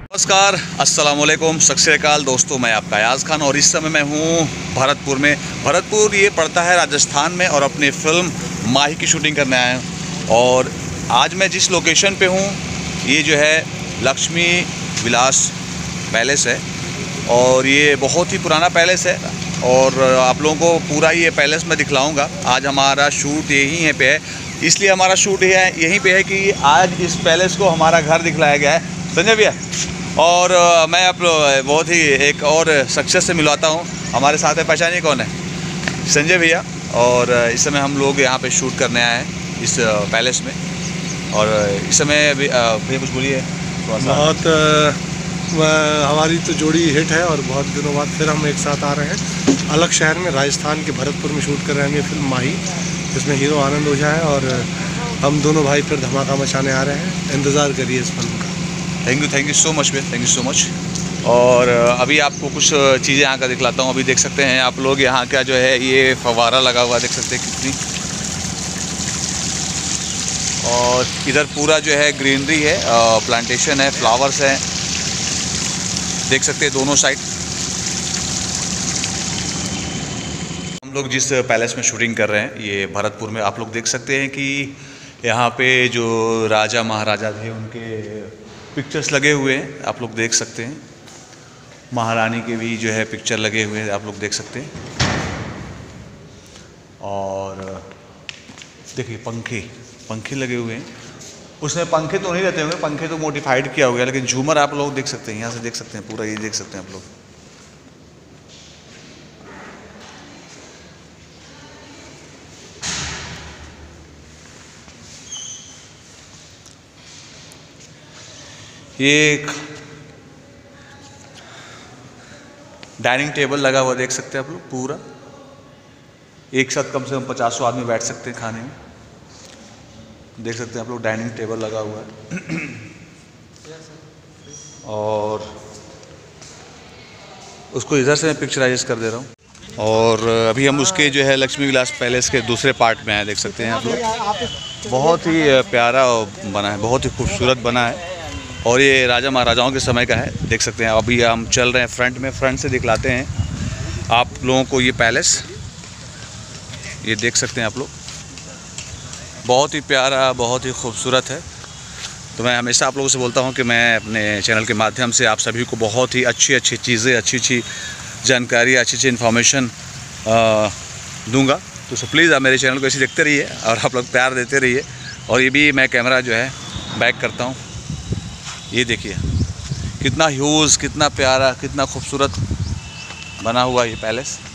नमस्कार, अस्सलाम वालेकुम, सत श्री अकाल दोस्तों। मैं आपका अयाज़ खान और इस समय मैं हूँ भरतपुर में। भरतपुर ये पड़ता है राजस्थान में और अपनी फ़िल्म माही की शूटिंग करने आए हैं। और आज मैं जिस लोकेशन पे हूँ ये जो है लक्ष्मी विलास पैलेस है और ये बहुत ही पुराना पैलेस है और आप लोगों को पूरा ये पैलेस मैं दिखलाऊँगा। आज हमारा शूट यहीं पे है, इसलिए हमारा शूट यहीं पे है कि आज इस पैलेस को हमारा घर दिखलाया गया है। संजय भैया, और मैं आप बहुत ही एक और शख्सियत से मिलवाता हूँ। हमारे साथ है, पहचानिए कौन है? संजय भैया। और इस समय हम लोग यहाँ पे शूट करने आए हैं इस पैलेस में। और इस समय अभी भैया कुछ बोलिए थोड़ा सा। बहुत हमारी तो जोड़ी हिट है और बहुत दिनों बाद फिर हम एक साथ आ रहे हैं अलग शहर में, राजस्थान के भरतपुर में शूट कर रहे हैं ये फिल्म माही, जिसमें हीरो आनंद ओझा है और हम दोनों भाई फिर धमाका मचाने आ रहे हैं। इंतज़ार करिए इस फिल्म का। थैंक यू सो मच भैया, थैंक यू सो मच। और अभी आपको कुछ चीज़ें यहाँ का दिखलाता हूँ। अभी देख सकते हैं आप लोग यहाँ का जो है ये फव्वारा लगा हुआ देख सकते हैं कितनी, और इधर पूरा जो है ग्रीनरी है, प्लांटेशन है, फ्लावर्स हैं, देख सकते हैं दोनों साइड। हम लोग जिस पैलेस में शूटिंग कर रहे हैं ये भरतपुर में, आप लोग देख सकते हैं कि यहाँ पे जो राजा महाराजा थे उनके पिक्चर्स लगे हुए हैं, आप लोग देख सकते हैं। महारानी के भी जो है पिक्चर लगे हुए हैं, आप लोग देख सकते हैं। और देखिए पंखे लगे हुए हैं। उसमें पंखे तो नहीं रहते होंगे, पंखे तो मॉडिफाइड किया हो गया, लेकिन झूमर आप लोग देख सकते हैं, यहाँ से देख सकते हैं पूरा, ये देख सकते हैं आप लोग। ये एक डाइनिंग टेबल लगा हुआ देख सकते हैं आप लोग, पूरा एक साथ कम से कम 50 आदमी बैठ सकते हैं खाने में। देख सकते हैं आप लोग, डाइनिंग टेबल लगा हुआ है। और उसको इधर से मैं पिक्चराइज कर दे रहा हूँ। और अभी हम उसके जो है लक्ष्मी विलास पैलेस के दूसरे पार्ट में आए, देख सकते हैं आप लोग। बहुत ही प्यारा बना है, बहुत ही खूबसूरत बना है और ये राजा महाराजाओं के समय का है, देख सकते हैं। अभी हम चल रहे हैं फ्रंट से दिखलाते हैं आप लोगों को ये पैलेस, ये देख सकते हैं आप लोग। बहुत ही प्यारा, बहुत ही खूबसूरत है। तो मैं हमेशा आप लोगों से बोलता हूँ कि मैं अपने चैनल के माध्यम से आप सभी को बहुत ही अच्छी चीज़ें, अच्छी जानकारी, अच्छी इन्फॉर्मेशन दूंगा। तो प्लीज़ आप मेरे चैनल को ऐसे देखते रहिए और आप लोग प्यार देते रहिए। और ये भी मैं कैमरा जो है बैक करता हूँ। ये देखिए कितना ह्यूज, कितना प्यारा, कितना खूबसूरत बना हुआ ये पैलेस।